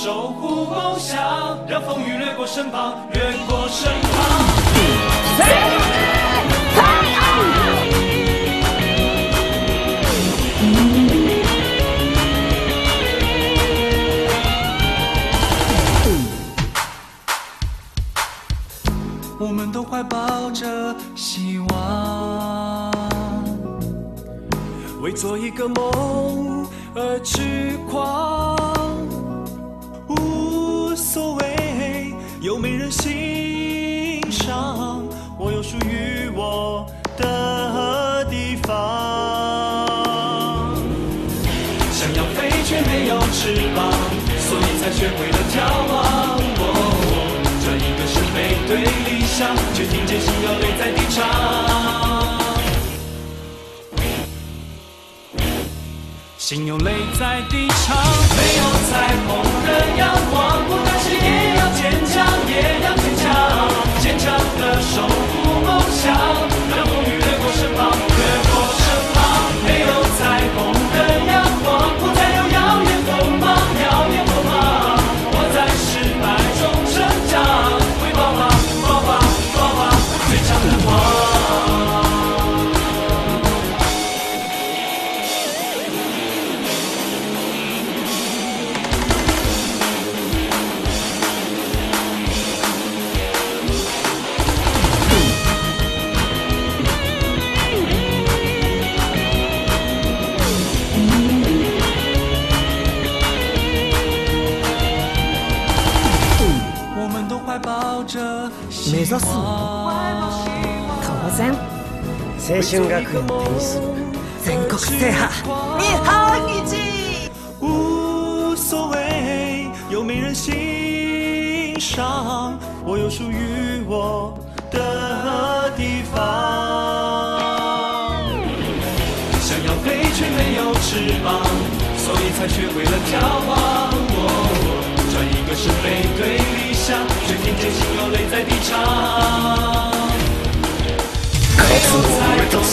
守护梦想，让风雨掠过身旁，越过身旁。我们都怀抱着希望，为做一个梦而痴狂。无所谓有没人欣赏，我有属于我的地方。想要飞却没有翅膀，所以才学会了眺望。转一个是背对理想，却听见心有泪在低唱。心有泪在低唱，没有彩虹的阳光，不担心也要坚强，也要坚强，坚强的守护梦想，让风雨掠过身旁，越过身旁。没有彩虹的阳光，不再有耀眼锋芒，耀眼锋芒。我在失败中成长，会爆发，爆发，爆发最强的光。 目指すのは当然青春学園の手にする全国制覇日本一。 无所谓有没人欣赏，我有属于我的地方。想要飞却没有翅膀，所以才学会了眺望。转一个是背对理想，却听见心有泪在低唱。没有彩虹